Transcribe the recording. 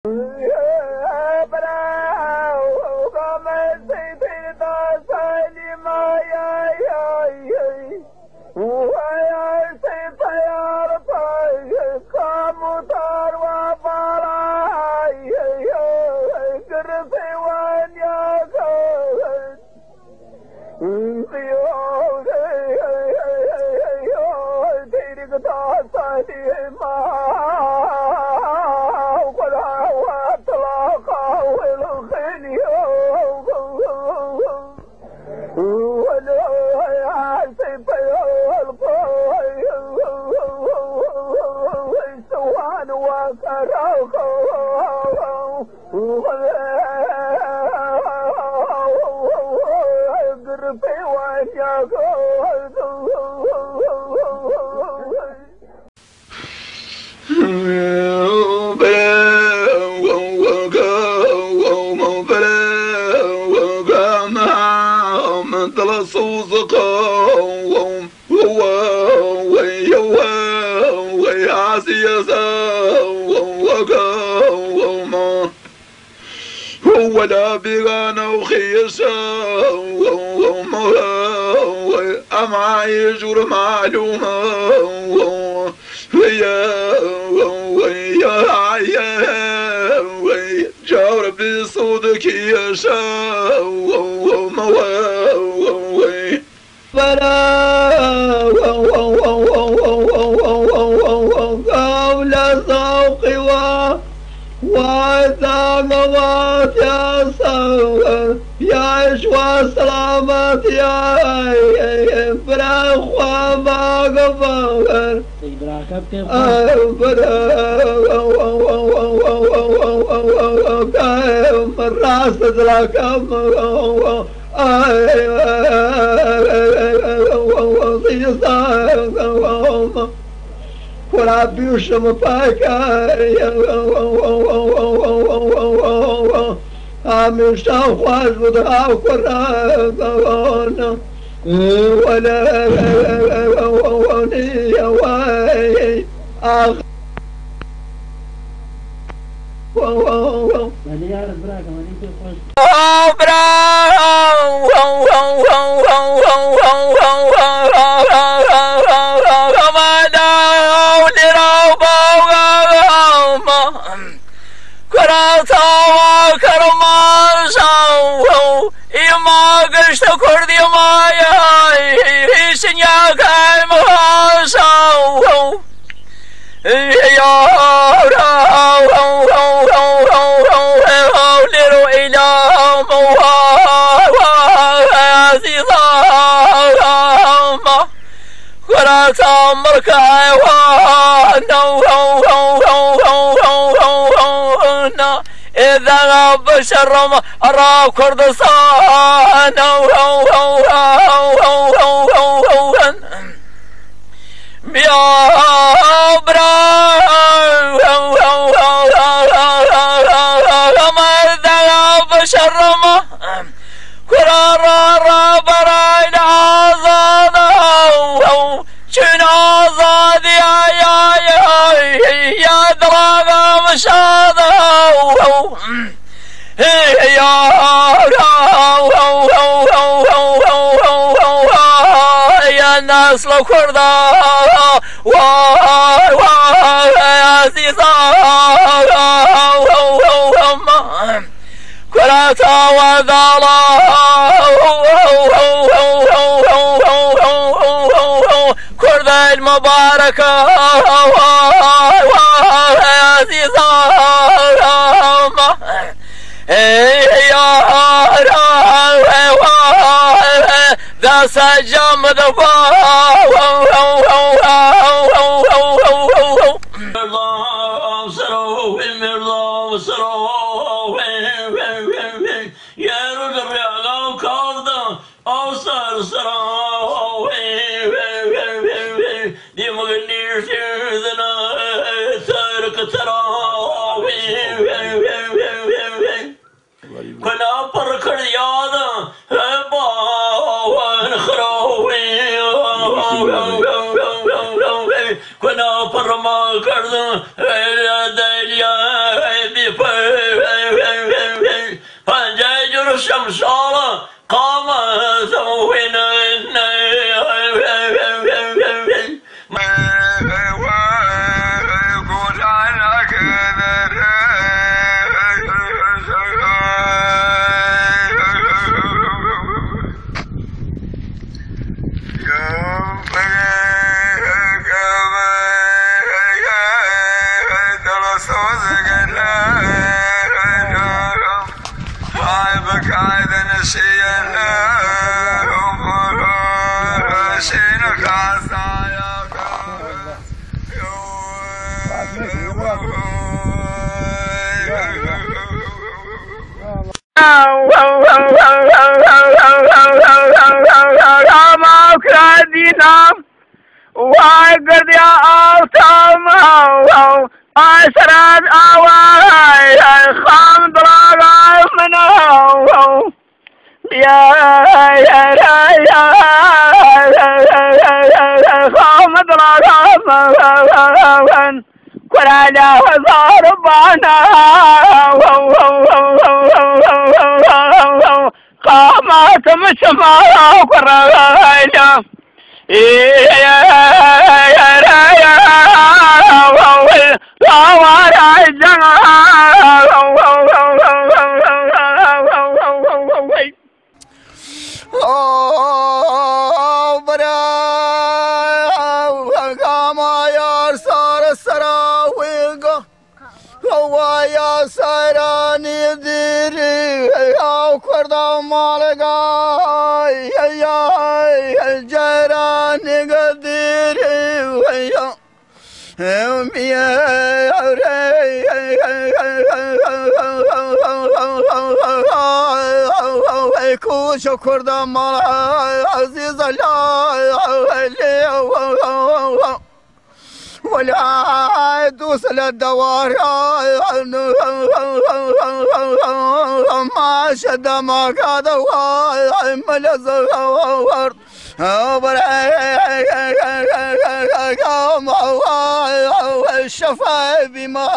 ولا بغانا وخيسا أما يجور معلومة ويا جاور بصوتك يشا قول ذوقي وثمرات يا صور يا عيش وسلامات يا فراخ وما غفر راس ذراكم وربي وشم فاكر عامل شاخواز وضعه قرآن ولا نيواي آخر كردي ما يا سنيا كاي مهاسو يا لرو إلى موازيضا كرات أمرك عيوانا إذا بشر أرى كردستان يا إذا بشر كرار براين عزاد شن عزاد يا دراغا مشاد يا الناس لو كردا وعزيزا كراتا وذالا كردا المباركة وعزيزا ذا سجم ذبا كنا بركر يادا كنا برما كردن دليا شالا قام زموين وقد يا أوتام أسرد أواي خام دراغ منو يا خام دراغ كرالا وزاربانا قامت مشمارا كرالا شكر دم عزيز ولا دوس للدوار ما شد ما قاد ملز الشفا بما